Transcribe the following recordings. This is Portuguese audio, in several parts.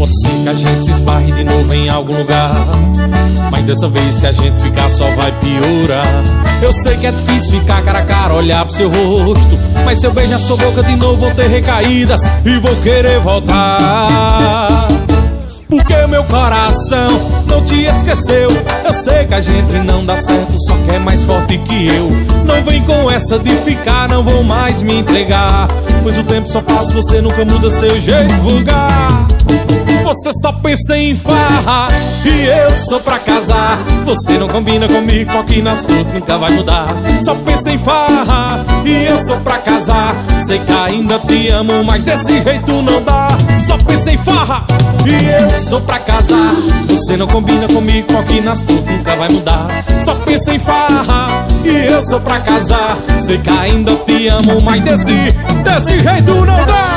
Pode ser que a gente se esbarre de novo em algum lugar, mas dessa vez se a gente ficar só vai piorar. Eu sei que é difícil ficar cara a cara, olhar pro seu rosto, mas se eu beijar sua boca de novo vou ter recaídas e vou querer voltar. Porque meu coração não te esqueceu. Eu sei que a gente não dá certo, só que é mais forte que eu. Não vem com essa de ficar, não vou mais me entregar, pois o tempo só passa, você nunca muda seu jeito vulgar. Você só pensa em farra e eu sou pra casar. Você não combina comigo, aqui nas frutas nunca vai mudar. Só pensa em farra e eu sou pra casar. Sei que ainda te amo, mas desse jeito não dá. Só pensa em farra e eu sou pra casar. Você não combina comigo, aqui nas frutas nunca vai mudar. Só pensa em farra e eu sou pra casar. Sei que ainda te amo, mas desse jeito não dá.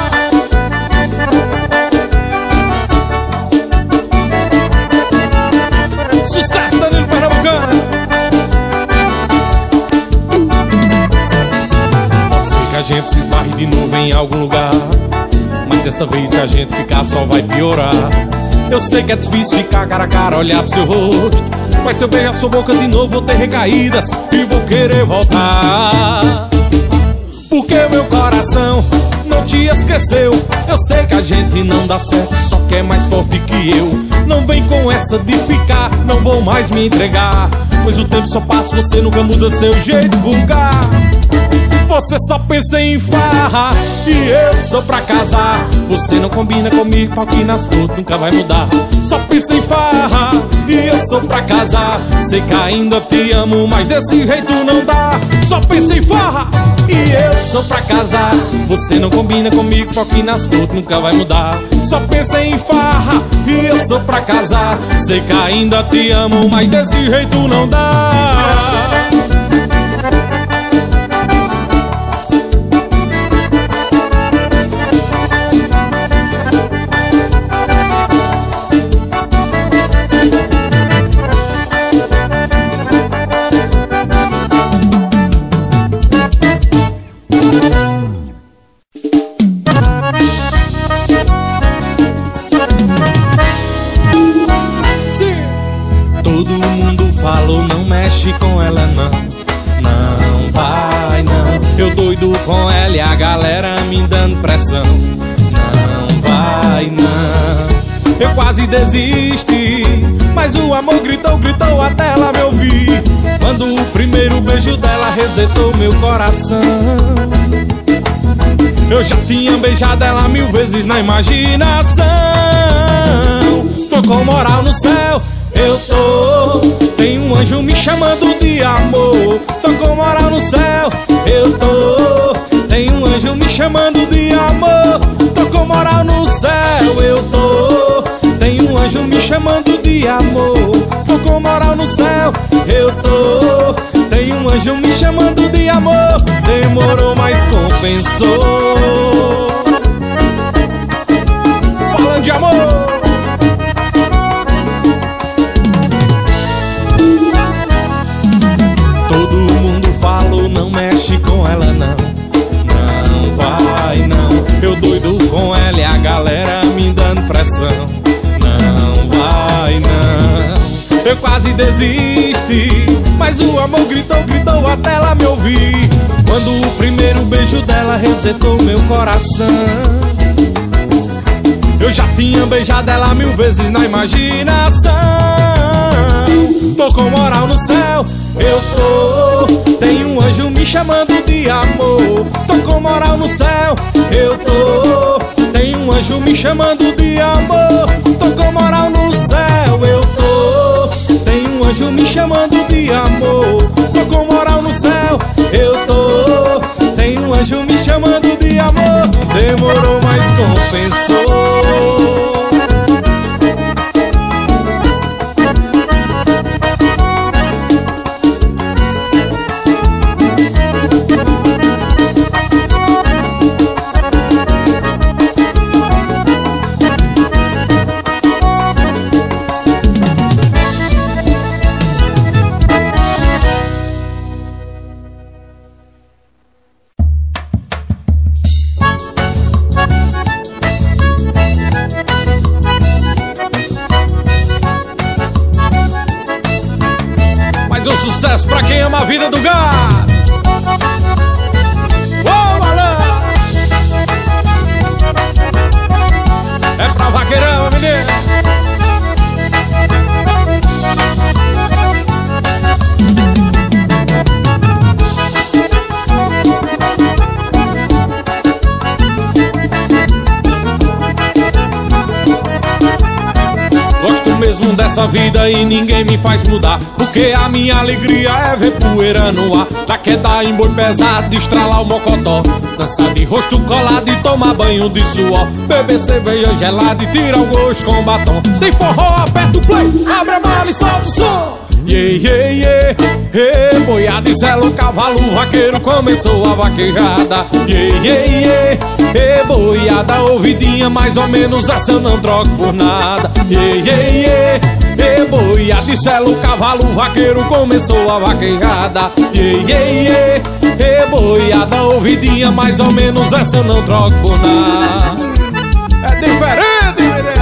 A gente se esbarre de novo em algum lugar, mas dessa vez se a gente ficar só vai piorar. Eu sei que é difícil ficar cara a cara, olhar pro seu rosto, mas se eu beijar sua boca de novo vou ter recaídas e vou querer voltar. Porque meu coração não te esqueceu. Eu sei que a gente não dá certo, só que é mais forte que eu. Não vem com essa de ficar, não vou mais me entregar, pois o tempo só passa, você nunca muda seu jeito vulgar. Você só pensa em farra e eu sou pra casar. Você não combina comigo, aqui nas frutas nunca vai mudar. Só pensa em farra e eu sou pra casar. Sei que ainda te amo, mas desse jeito não dá. Só pensa em farra e eu sou pra casar. Você não combina comigo, aqui nas frutas nunca vai mudar. Só pensa em farra e eu sou pra casar. Sei que ainda te amo, mas desse jeito não dá. Todo mundo falou, não mexe com ela não, não vai não. Eu doido com ela e a galera me dando pressão. Não vai não. Eu quase desisti, mas o amor gritou, gritou até ela me ouvir. Quando o primeiro beijo dela resetou meu coração. Eu já tinha beijado ela 1000 vezes na imaginação. Tô com moral no céu, eu tô. Tem um anjo me chamando de amor. Tô com moral no céu, eu tô. Tem um anjo me chamando de amor. Tô com moral no céu, eu tô. Tem um anjo me chamando de amor. Tô com moral no céu, eu tô. Tem um anjo me chamando de amor. Demorou, mas compensou. Falando de amor. Todo mundo falou, não mexe com ela não, não vai não. Eu doido com ela e a galera me dando pressão. Não vai não. Eu quase desisti, mas o amor gritou, gritou até ela me ouvir. Quando o primeiro beijo dela resetou meu coração. Eu já tinha beijado ela 1000 vezes na imaginação. Tô com moral no céu, eu tô. Tem um anjo me chamando de amor. Tô com moral no céu, eu tô. Tem um anjo me chamando de amor. Tô com moral no céu, eu tô. Tem um anjo me chamando de amor. Tô com moral no céu, eu tô. Tem um anjo me chamando de amor. Demorou, mas compensou. do gado. Ô, malandro! É pra vaqueirão, menino. Gosto mesmo dessa vida e ninguém me faz mudar, porque a minha alegria é ver poeira no ar. Da queda em boi pesado, estralar o mocotó, dançar de rosto colado e tomar banho de suor, beber cerveja gelada e tirar o gosto com batom. Tem forró, aperta o play, abre a mala e solta o som. Boiada e selo, cavalo, vaqueiro, começou a vaquejada. Boiada, ouvidinha, mais ou menos essa eu não troco por nada. Boiada e selo, cavalo, vaqueiro, começou a vaquejada. Boiada, ouvidinha, mais ou menos essa eu não troco por nada. É diferente, né?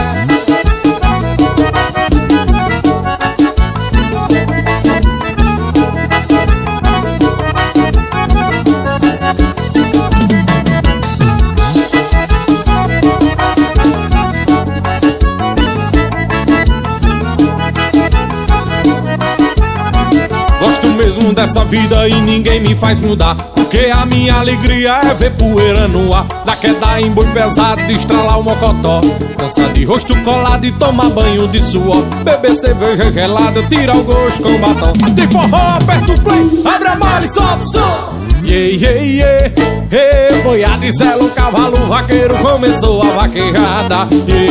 Gosto mesmo dessa vida e ninguém me faz mudar, porque a minha alegria é ver poeira no ar. Da queda em boi pesado, estralar o mocotó, dançar de rosto colado e tomar banho de suor, beber cerveja gelada, tirar o gosto com batom. Tem forró, aperta o play, abre a mala e solta o som. Boiada e selo, cavalo, vaqueiro, começou a vaquejada.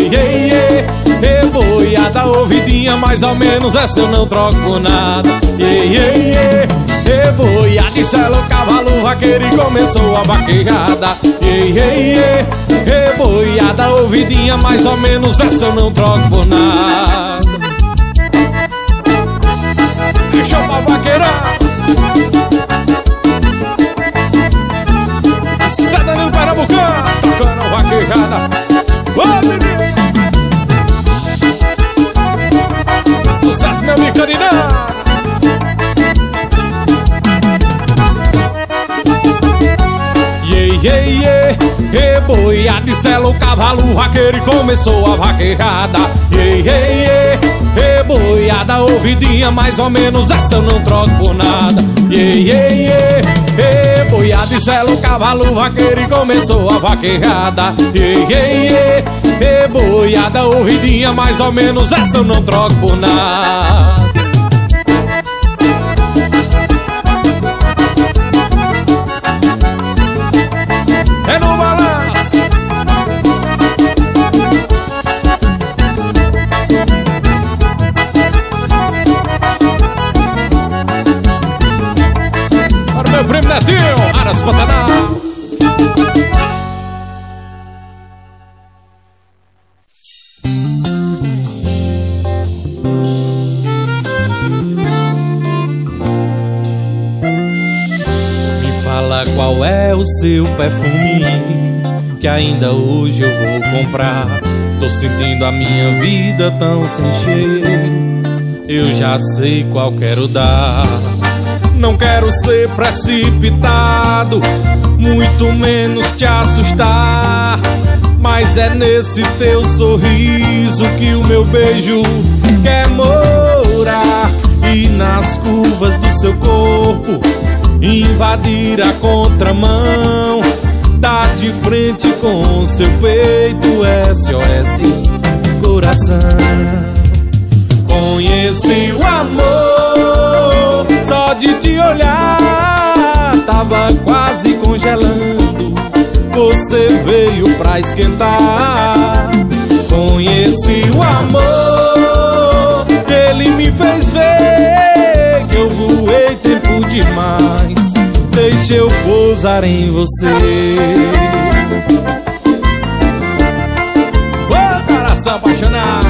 Boiada, ouvidinha, mais ou menos essa eu não troco por nada. Boiada e selo, cavalo, vaqueiro, e começou a vaquejada. Boiada, ouvidinha, mais ou menos essa eu não troco por nada. Deixa eu pra vaqueirar. Danilo Pernambucano, tocando vaquejada. Ô, menino! Sucesso, meu amigo Carinã! Boiada e selo, cavalo, vaqueiro, e começou a vaquejada. Boiada, ouvidinha, mais ou menos essa eu não troco por nada. Boiada e selo, cavalo, vaqueiro, e começou a vaquejada. Boiada, ouvidinha, mais ou menos essa eu não troco por nada. É no balanço. Para o meu primo Netinho, Aras Pantanal. Me fala qual é o seu perfume, que ainda hoje eu vou comprar. Tô sentindo a minha vida tão sem cheiro, eu já sei qual quero dar. Não quero ser precipitado, muito menos te assustar, mas é nesse teu sorriso que o meu beijo quer morar. E nas curvas do seu corpo invadir a contramão, dar de frente com seu peito, SOS coração. Conheci o amor, só de te olhar tava quase congelando, você veio pra esquentar. Conheci o amor, ele me fez ver que eu voei tempo demais, deixa eu pousar em você. Ô, coração apaixonado,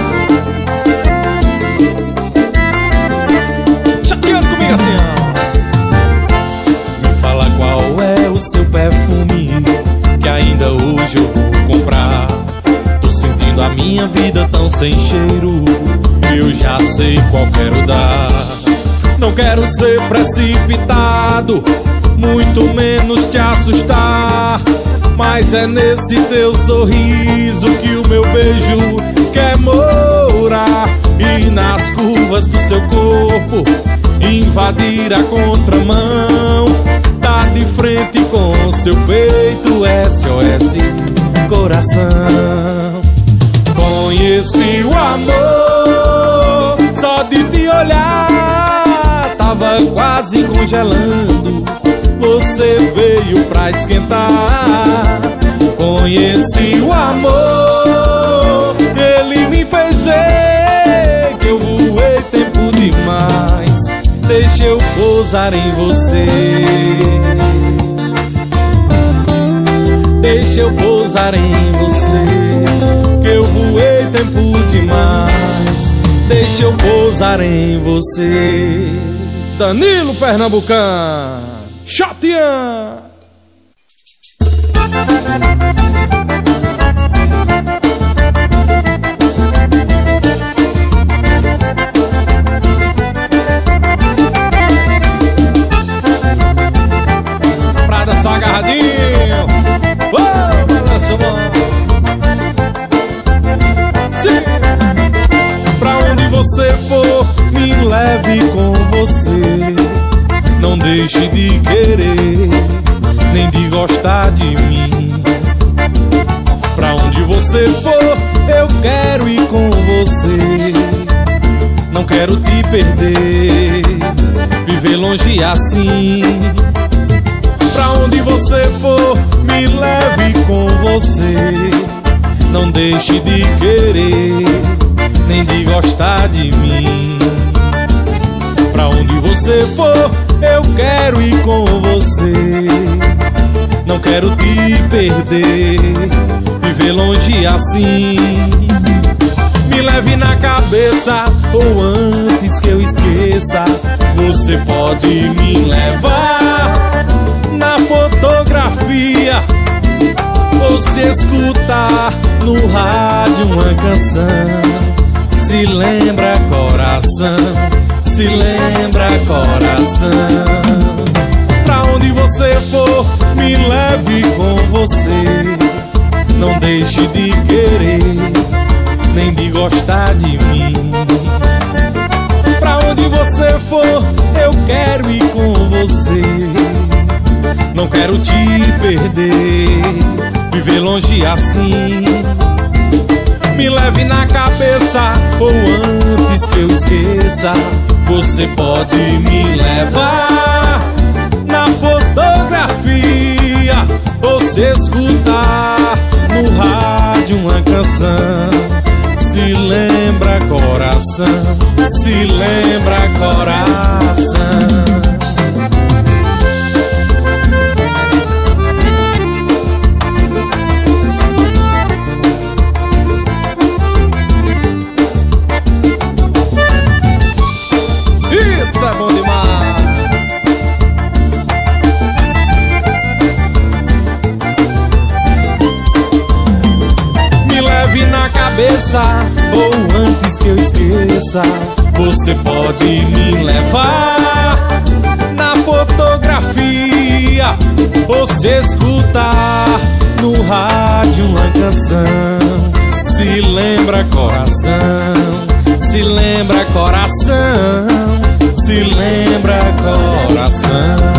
chateando comigo assim, ó. Me fala qual é o seu perfume, que ainda hoje eu vou comprar. Tô sentindo a minha vida tão sem cheiro, eu já sei qual quero dar. Não quero ser precipitado, muito menos te assustar, mas é nesse teu sorriso que o meu beijo quer morar. E nas curvas do seu corpo invadir a contramão, tá de frente com seu peito, SOS coração. Conheci o amor só de te olhar, tava quase congelando, você veio pra esquentar. Conheci o amor, ele me fez ver que eu voei tempo demais. Deixa eu pousar em você, deixa eu pousar em você, que eu voei tempo demais. Deixa eu pousar em você. Danilo Pernambucano, Chatian. Pra dançar agarradinho, balança o mão. Sim. Pra onde você for, me leve com você. Não deixe de querer, nem de gostar de mim. Pra onde você for, eu quero ir com você. Não quero te perder, viver longe assim. Pra onde você for, me leve com você. Não deixe de querer, nem de gostar de mim. Pra onde você for, eu quero ir com você. Não quero te perder, viver longe assim. Me leve na cabeça, ou antes que eu esqueça, você pode me levar na fotografia, ou se escutar no rádio uma canção. Se lembra coração, se lembra coração. Pra onde você for, me leve com você. Não deixe de querer, nem de gostar de mim. Pra onde você for, eu quero ir com você. Não quero te perder, viver longe assim. Me leve na cabeça, ou antes que eu esqueça, você pode me levar na fotografia, ou se escutar no rádio uma canção. Se lembra coração, se lembra coração. Isso é bom demais. Me leve na cabeça, ou antes que eu esqueça, você pode me levar na fotografia, ou se escutar no rádio uma canção. Se lembra coração, se lembra coração, se lembra coração.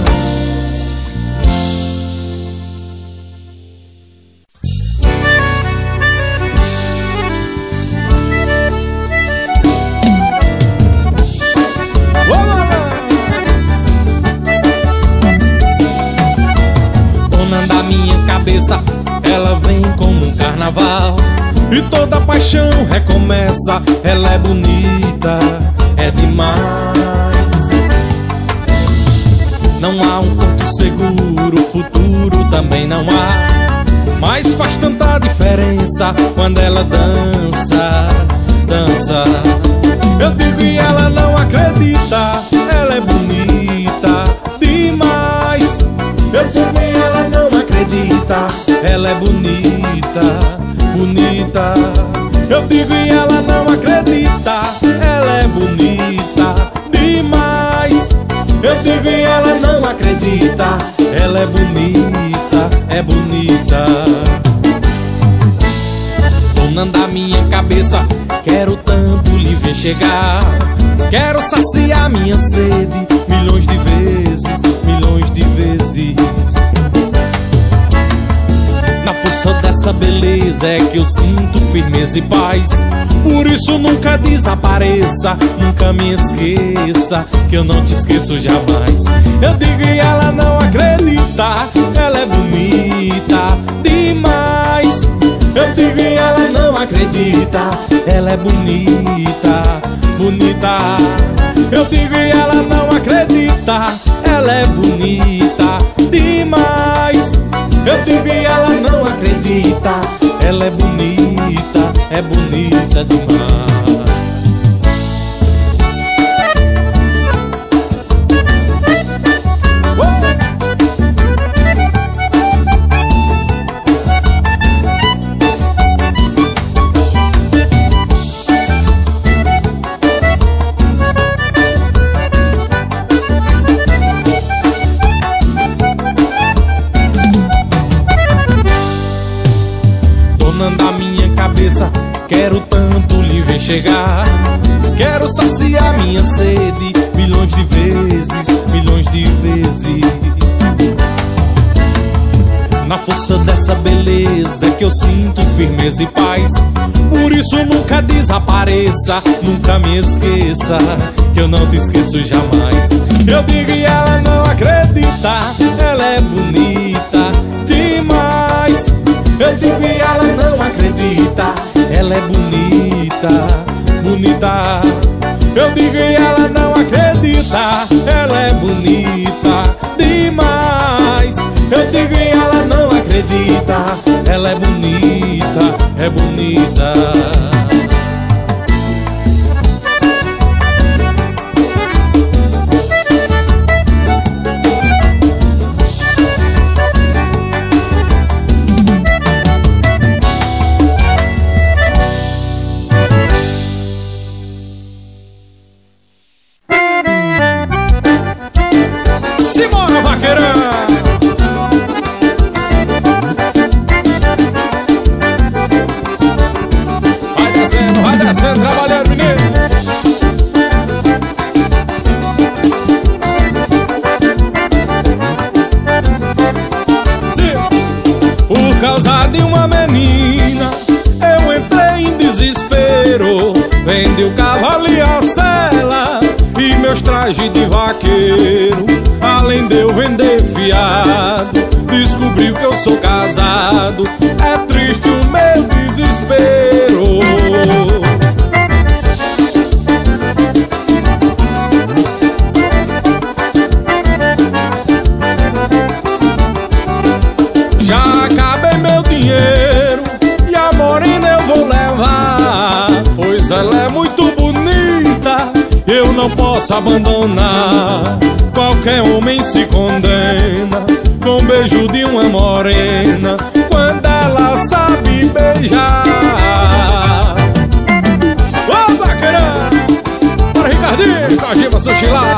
Dona da minha cabeça, ela vem como um carnaval, e toda paixão recomeça. Ela é bonita, é demais. Não há um porto seguro, futuro também não há, mas faz tanta diferença quando ela dança, dança. Eu digo e ela não acredita, ela é bonita demais. Eu digo e ela não acredita, ela é bonita, bonita. Eu digo e ela não acredita, ela é bonita demais. Eu digo e ela não acredita. Ela é bonita, é bonita. Dona da minha cabeça, quero tanto lhe ver chegar. Quero saciar minha sede milhões de vezes, milhões de vezes. Na força dessa beleza é que eu sinto firmeza e paz. Por isso nunca desapareça, nunca me esqueça, que eu não te esqueço jamais. Eu digo e ela não acredita. Ela é bonita demais. Eu digo e ela não acredita. Ela é bonita, bonita. Eu digo e ela não acredita. Ela é bonita demais. Eu digo e ela não acredita. Ela é bonita demais. Quero tanto lhe ver chegar. Quero saciar minha sede milhões de vezes, milhões de vezes. Na força dessa beleza é que eu sinto firmeza e paz. Por isso nunca desapareça, nunca me esqueça, que eu não te esqueço jamais. Eu digo e ela não acredita. Ela é bonita demais. Eu digo e ela não acredita. Ela é bonita, bonita. Eu digo e ela não acredita. Ela é bonita demais. Eu digo e ela não acredita. Ela é bonita, é bonita. Trabalhando, menino. Sim. Por causa de uma menina eu entrei em desespero. Vendi o cavalo e a sela e meus trajes de vaqueiro. Além de eu vender fiado, descobriu que eu sou casado. É triste o meu desespero. Já acabei meu dinheiro e a morena eu vou levar, pois ela é muito bonita, eu não posso abandonar. Qualquer homem se condena com o beijo de uma morena, quando ela sabe beijar. Ô, vaqueirão! Para Ricardinho, com a Giba Sushi lá.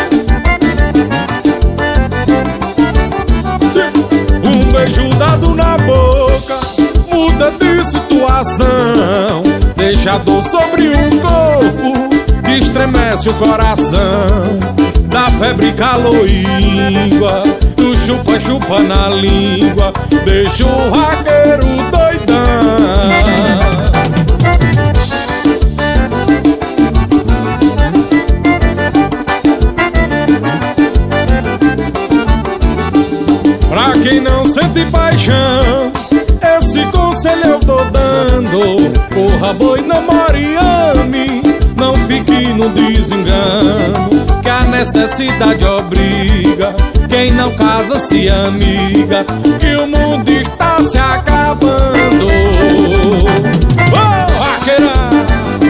Um beijo dado na boca muda de situação, deixa a dor sobre o corpo que estremece o coração. Da febre, calor e língua, do chupa-chupa na língua, deixa o vaqueiro doidão. Pra quem não sente paixão, esse conselho eu tô dando: corra, boi, namore e ame, não fique no desengano, que a necessidade obriga quem não casa se amiga, que o mundo está se acabando. Ô, vaqueirão!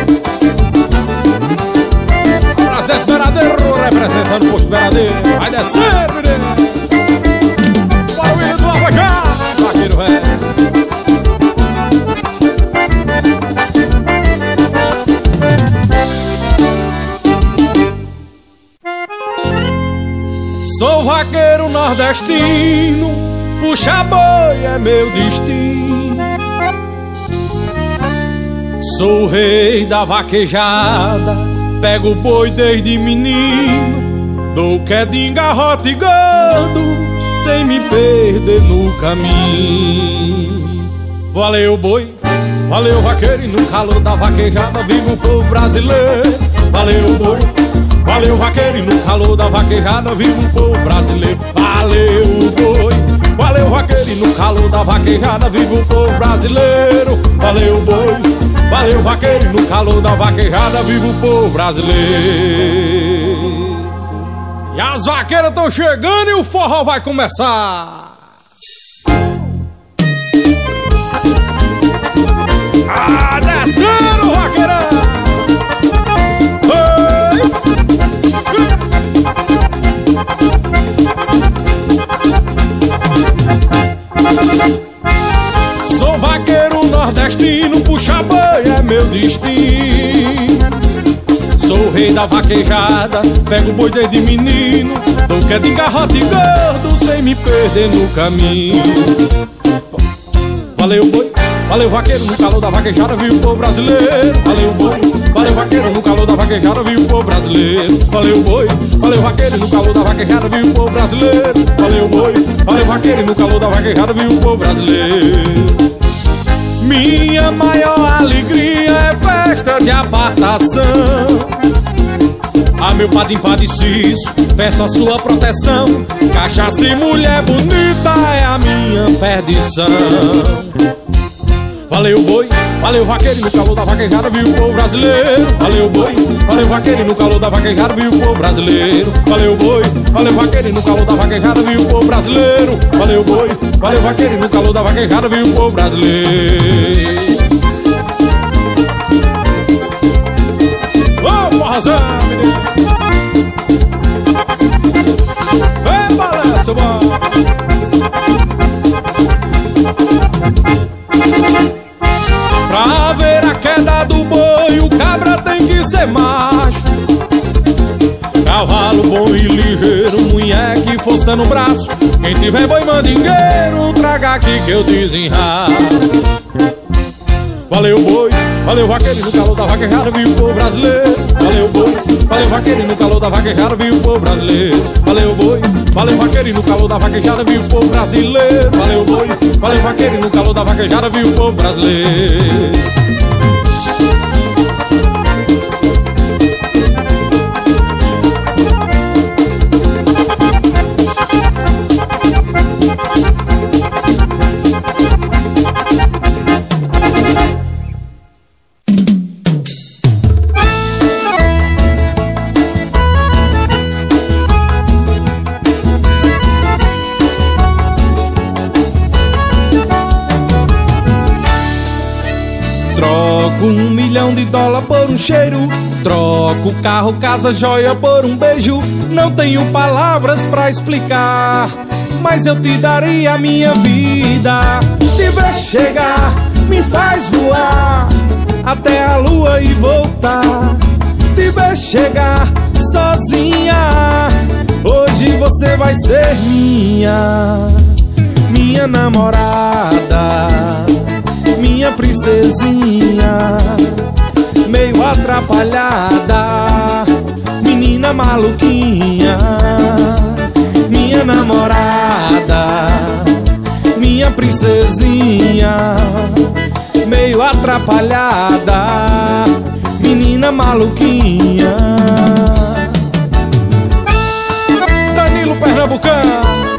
Prazer Beradeiro, representando o posto Beradeiro. Vai descer, menino! Vaqueiro velho. vaqueiro nordestino, puxa boi é meu destino. Sou o rei da vaquejada, pego o boi desde menino, dou quedinho, garrote e gando, sem me perder no caminho. Valeu boi, valeu vaqueiro, e no calor da vaquejada vive o povo brasileiro. Valeu boi, valeu vaqueiro, e no calor da vaquejada vive o povo brasileiro. Valeu boi, valeu vaqueiro, e no calor da vaquejada vive o povo brasileiro. Valeu boi, valeu vaqueiro, e no calor da vaquejada vive o povo brasileiro. E as vaqueiras estão chegando e o forró vai começar. Ah, descendo, vaqueirão! Sou vaqueiro nordestino, puxa boi é meu destino. Sou o rei da vaquejada, pego o boi desde menino, dou quedinho, garrote e gordo, sem me perder no caminho. Valeu boi, valeu vaqueiro, no calor da vaquejada vive o povo brasileiro. Valeu boi, valeu vaqueiro, no calor da vaquejada vive o povo brasileiro. Valeu boi, valeu vaqueiro, no calor da vaquejada vive o povo brasileiro. Valeu boi, valeu vaqueiro, no calor da vaquejada vive o povo brasileiro. Minha maior alegria é festa de apartação. A meu padim padeciço, peço a sua proteção. Cachaça e mulher bonita é a minha perdição. Valeu boi, valeu vaqueiro, no calor da vaquejada vive o povo brasileiro. Valeu boi, valeu vaqueiro, no calor da vaquejada vive o povo brasileiro. Valeu boi, valeu vaqueiro, no calor da vaquejada vive o povo brasileiro. Valeu boi, valeu vaqueiro, no calor da vaquejada vive o povo brasileiro. Ô, forrozão, menino! Vem, balança, bom! Pra ver a queda do boi, o cabra tem que ser macho. Cavalo bom e ligeiro, munheque, força no braço. Quem tiver boi mandingueiro, traga aqui que eu desenralo. Valeu boi, valeu vaqueiro, no calor da vaquejada vive o povo brasileiro. Valeu boi, valeu vaqueiro, no calor da vaquejada vive o povo brasileiro. Valeu boi, valeu vaqueiro, no calor da vaquejada vive o povo brasileiro. Valeu boi, valeu vaqueiro, no calor da vaquejada vive o povo brasileiro. Troco $1 milhão por um cheiro, troco carro, casa, joia por um beijo. Não tenho palavras pra explicar, mas eu te daria a minha vida. Te ver chegar me faz voar até a lua e voltar. Te ver chegar sozinha, hoje você vai ser minha namorada, minha princesinha, meio atrapalhada, menina maluquinha. Minha namorada, minha princesinha, meio atrapalhada, menina maluquinha. Danilo Pernambucano.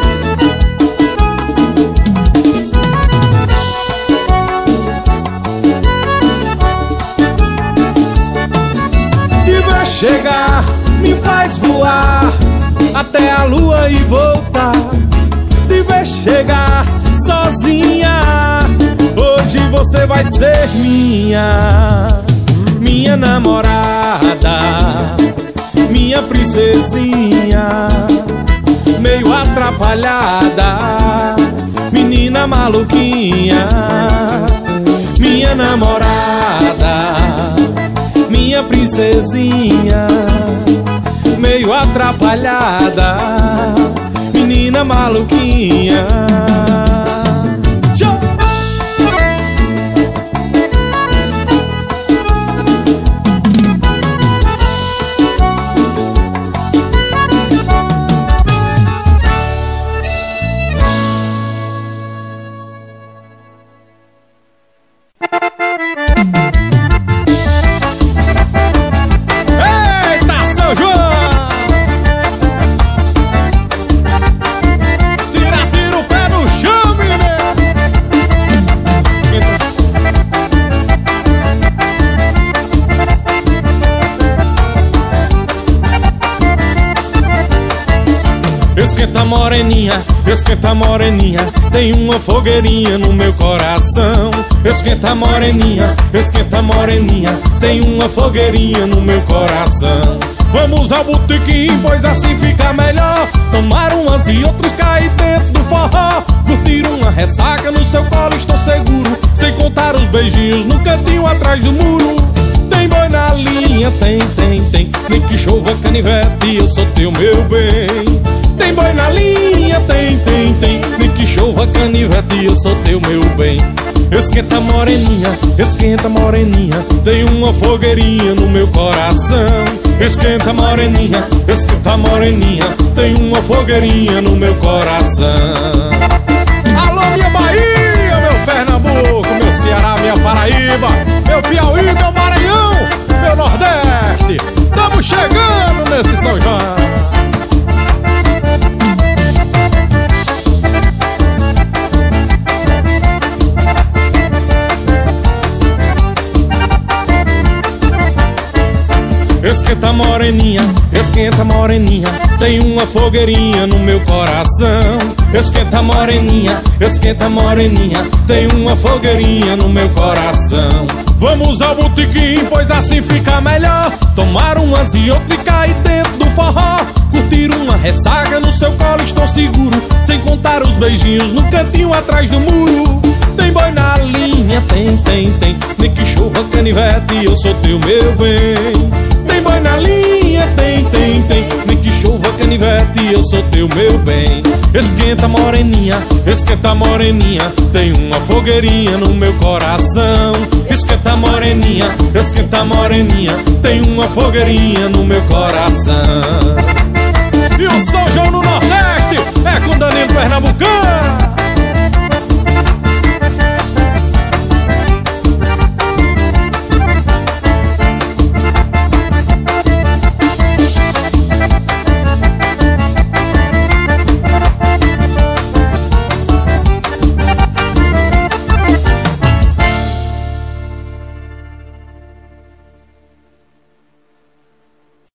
Chegar me faz voar até a lua e voltar. Te ver chegar sozinha, hoje você vai ser minha namorada, minha princesinha, meio atrapalhada, menina maluquinha. Minha namorada, minha princesinha, meio atrapalhada, menina maluquinha. Esquenta moreninha, tem uma fogueirinha no meu coração. Esquenta moreninha, tem uma fogueirinha no meu coração. Vamos ao botequim, pois assim fica melhor. Tomar umas e outras, cair dentro do forró. Curtir uma ressaca no seu colo, estou seguro. Sem contar os beijinhos no cantinho atrás do muro. Tem boi na linha, tem. Nem que chova canivete, eu sou teu, meu bem. Tem boi na linha, tem. Nem que chova canivete, eu sou teu, meu bem. Esquenta moreninha, tem uma fogueirinha no meu coração. Esquenta moreninha, tem uma fogueirinha no meu coração. Alô, minha Bahia, meu Pernambuco, meu Ceará, minha Paraíba, meu Piauí, meu Maranhão, meu Nordeste. Estamos chegando nesse São João. Esquenta moreninha, tem uma fogueirinha no meu coração. Esquenta moreninha, tem uma fogueirinha no meu coração. Vamos ao botequim, pois assim fica melhor. Tomar umas e outras e cair dentro do forró. Curtir uma ressaca no seu colo, estou seguro. Sem contar os beijinhos no cantinho atrás do muro. Tem boi na linha, tem. Nem que chova canivete, eu sou teu, meu bem. Tem boi na linha, tem. Nem que chova canivete, eu sou teu, meu bem. Esquenta moreninha, tem uma fogueirinha no meu coração. Esquenta moreninha, tem uma fogueirinha no meu coração. E o São João no Nordeste é com Danilo Pernambucano.